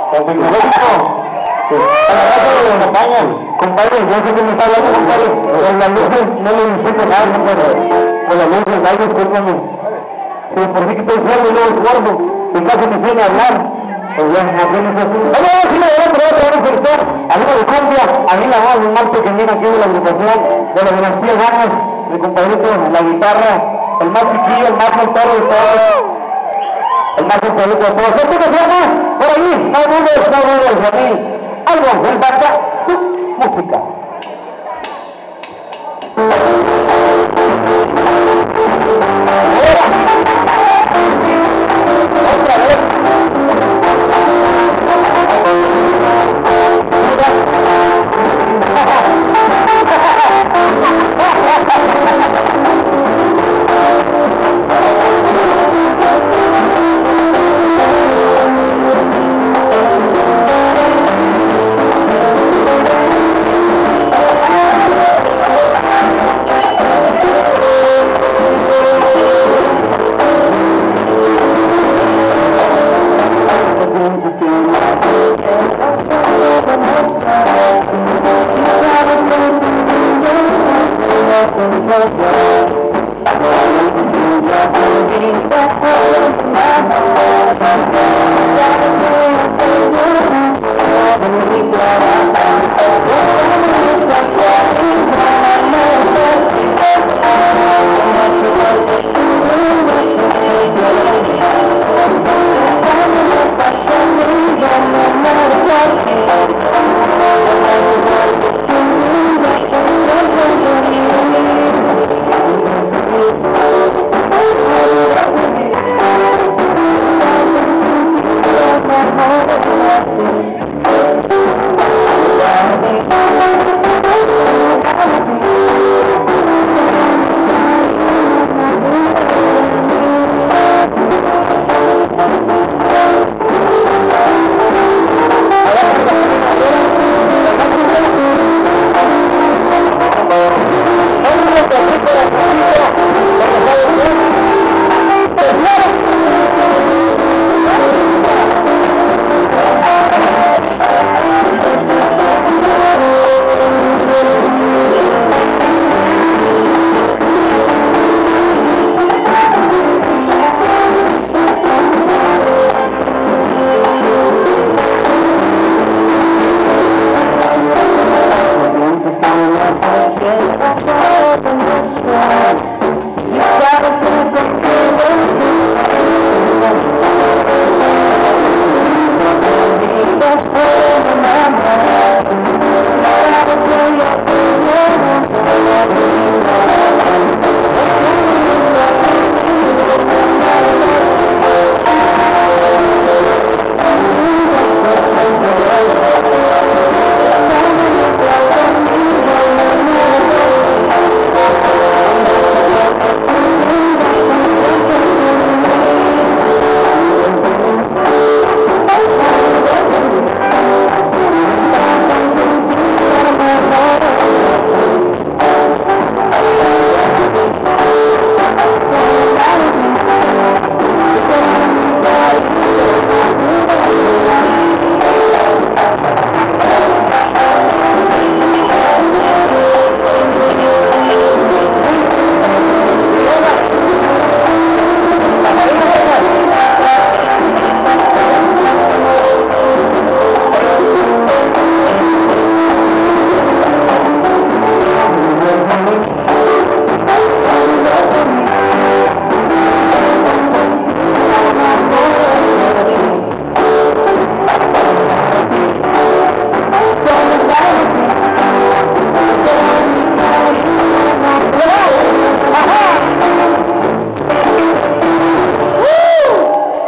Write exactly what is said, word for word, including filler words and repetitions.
Con tecnológico. Sí. A la casa de la campaña. Compadre, yo sé que me está hablando, compadre. Con las luces no le disculpo nada, compadre. Con las luces, ay, discúlpame. Sí, por si que estoy sueldo y luego esfuerzo. En caso me enseña a hablar. Pues ya, no tiene eso. Vamos a ver si le voy a traer otra selección. Amigo de cumbia, a mí la voz más pequeñina aquí de la agrupación, de la dinastía Ganas, mi compadrito, la guitarra, el más chiquillo, el más soltero de todos. El más solterito de todos. ¿Esto que se llama? Por ahí, no dudes, no dudes de mí. Algo, el banda, tu música. Otra vez. Thank you.